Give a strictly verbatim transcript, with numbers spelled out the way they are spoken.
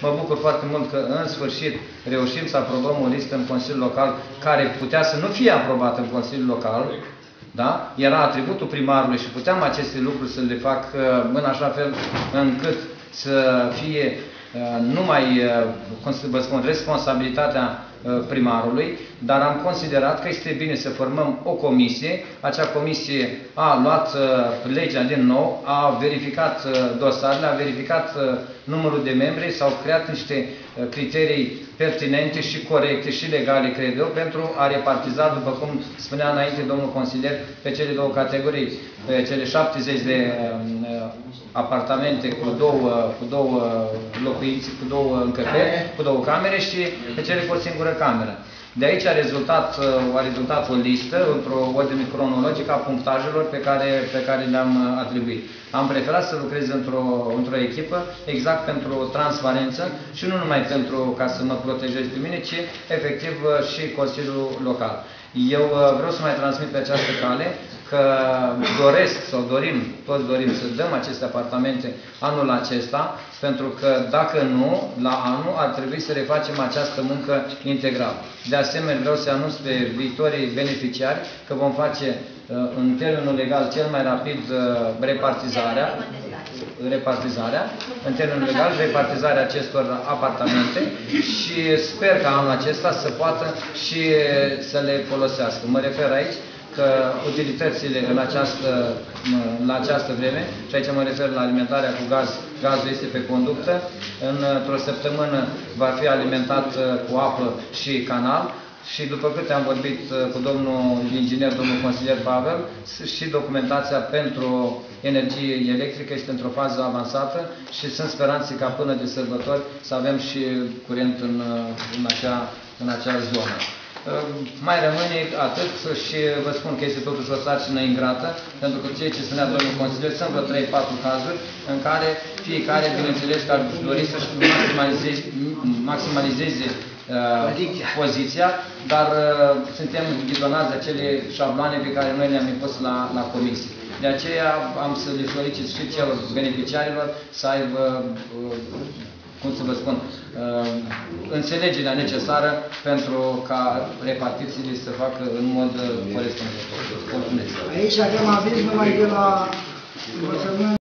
Mă bucur foarte mult că în sfârșit reușim să aprobăm o listă în Consiliul Local care putea să nu fie aprobată în Consiliul Local. Da? Era atributul primarului și puteam aceste lucruri să le fac în așa fel încât să fie numai, cum să vă spun, responsabilitatea primarului, dar am considerat că este bine să formăm o comisie. Acea comisie a luat legea din nou, a verificat dosarele, a verificat numărul de membri, s-au creat niște criterii pertinente și corecte și legale, cred eu, pentru a repartiza, după cum spunea înainte domnul consilier, pe cele două categorii, pe cele șaptezeci de apartamente cu două, cu două locuințe, cu două încăperi, cu două camere și pe cele cu o singură cameră. De aici a rezultat, a rezultat o listă, într-o ordine cronologică a punctajelor pe care, pe care le-am atribuit. Am preferat să lucrez într-o într-o echipă exact pentru transparență și nu numai pentru ca să mă protejez pe mine, ci efectiv și Consiliul Local. Eu vreau să mai transmit pe această cale că doresc sau dorim, toți dorim să dăm aceste apartamente anul acesta, pentru că dacă nu, la anul ar trebui să refacem această muncă integral. De asemenea, vreau să anunț pe viitorii beneficiari că vom face în termenul legal cel mai rapid repartizarea, repartizarea, în termenul legal repartizarea acestor apartamente și sper că anul acesta să poată și să le folosească. Mă refer aici că utilitățile în această, la această vreme, și aici mă refer la alimentarea cu gaz, gazul este pe conductă, într-o săptămână va fi alimentat cu apă și canal și după câte am vorbit cu domnul inginer, domnul consilier Pavel, și documentația pentru energie electrică este într-o fază avansată și sunt speranțe ca până de sărbători să avem și curent în, în, acea, în acea zonă. Mai rămâne atât și vă spun că este totuși o sarcină ingrată, pentru că ceea ce spunea domnul consilier sunt vreo trei patru cazuri în care fiecare, bineînțeles, că ar dori să-și maximalizeze, maximalizeze uh, poziția, dar uh, suntem ghidonați de acele șabloane pe care noi le-am impus la, la comisie. De aceea am să le solicit și celor beneficiarilor să aibă uh, cum să vă spun, uh, înțelegerea necesară pentru ca repartițiile să facă în mod corespunzător. Aici avem aviz numai de la